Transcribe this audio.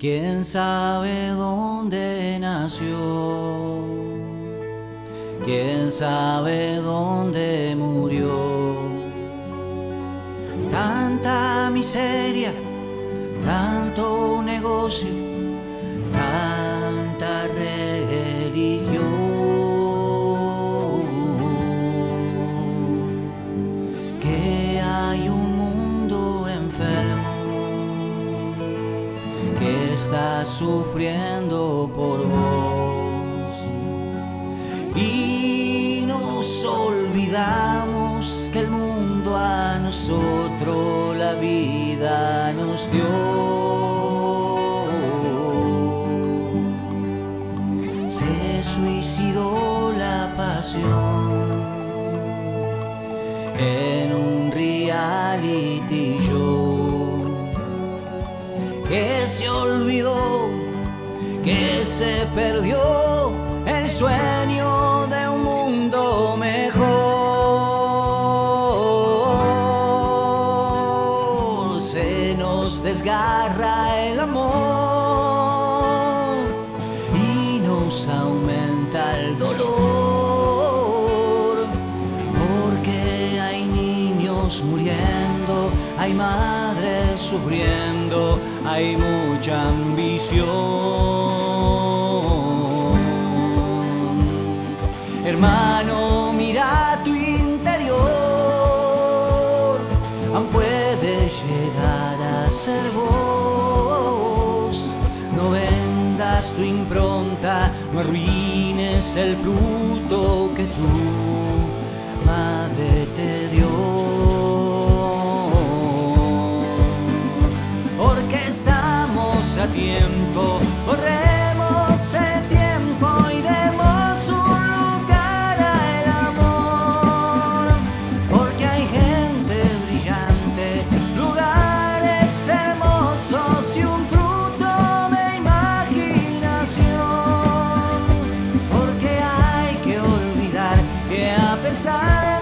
quién sabe dónde nació, quién sabe dónde murió. Tanta miseria, tanto negocio, tanta religión, que hay un mundo enfermo que está sufriendo por vos, y nos olvidamos que el mundo a nosotros la vida nos dio. Se suicidó la pasión en un reality show, que se olvidó, que se perdió el sueño de un mundo mejor. Se nos desgarra el amor y nos aumenta el dolor, porque hay niños muriendo, hay madres sufriendo, hay mucha ambición. Hermano, mira tu interior, aún puedes llegar a ser vos. No vendas tu impronta, no arruines el fruto que tu madre te dio, porque estamos a tiempo, corremos el tiempo y demos un lugar al amor, porque hay gente brillante, lugares hermosos y un fruto de imaginación, porque hay que olvidar que a pesar